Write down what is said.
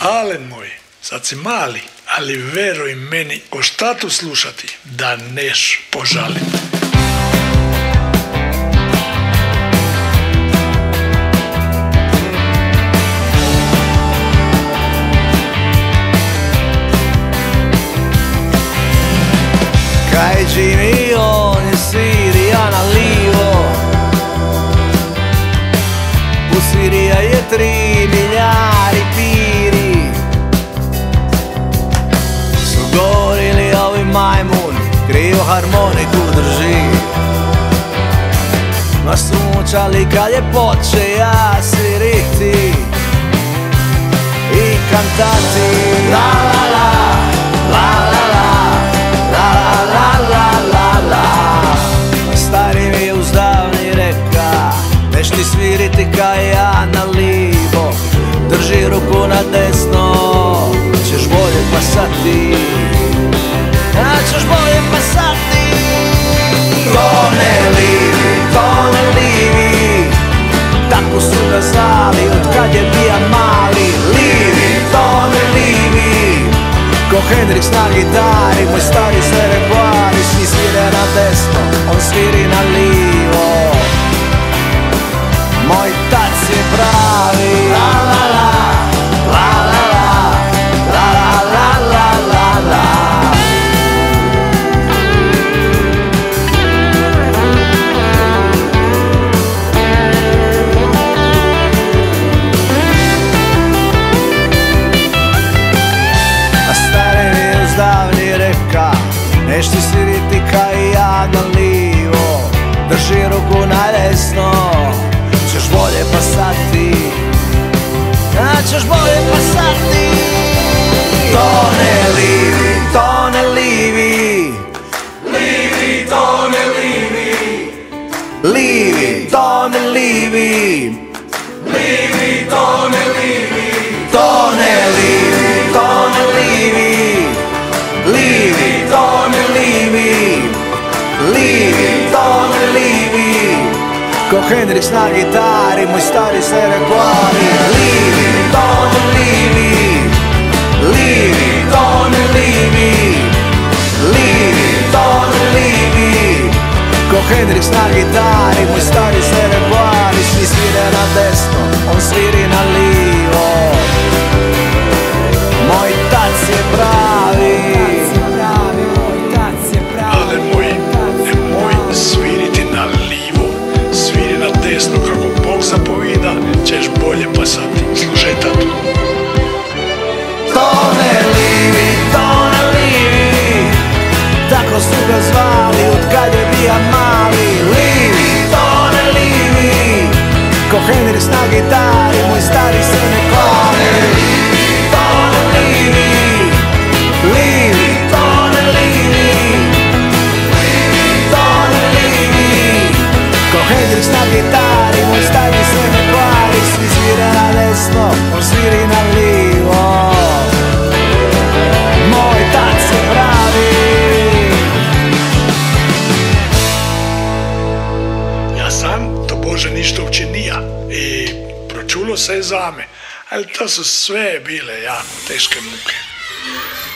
Alen moj, sad si mali, ali veruj meni, ko šta tu slušati, da neš požaliti. Kaj Jimmy, on je Sirija na livo. U Sirija je 3 milijari piri. Su govorili ovi majmuni, krivo harmoniku drži. Ma su mučali kad je počeja sviriti i kantati la la la, la la la, la la la la la. Stari mi uz davni reka, neš ti sviriti kaj ja na livo. Drži ruku na desno, ćeš bolje pasati, ćeš bolje pasati. Tone livi, tako su ga zvali od kad je bija mali. Livi, tone livi, ko Hendrix na gitari, moj stari sve repertoari. Svi svire na desno, on sviri na livo. Moj tac je pravi. La la la, la la la, la la la la la. A stari mi uz davni reka, neš ti sviriti kaj ja na livo. Drži ruku na desno, ćeš bolje pasati, ćeš bolje pasati. Tone livi, tone livi, livi, tone livi, livi, tone livi, livi, tone livi, tone livi, tone livi, livi, tone livi, livi, tone livi. Ko Hendrix na gitari, moj stari se repertoari. Livi, tone livi, livi, tone livi, livi, tone livi. Ko Hendrix na gitari, moj stari se repertoari. Svi svire na desno, on sviri na livo. Moj tac je pravi. Ale moj, nemoj sviriti na livo, sviri na desno kako Bog zapovida, ćeš bolje pasati. Slušaj tatu. Tone livi, tako su ga zvali od kad je bija mali. Livi, tone livi, ko Hendrix na gitari, moj stari se ne klone. Livi, tone livi, livi, tone livi, livi, tone livi. Ko Hendrix na gitari, moj stari se ne kvari. Svi svire na desno, on sviri na livo. Moj tac je pravi. Ja sam to Bože ništa učinija i pročulo se je zame, ali to su sve bile jako teške muke.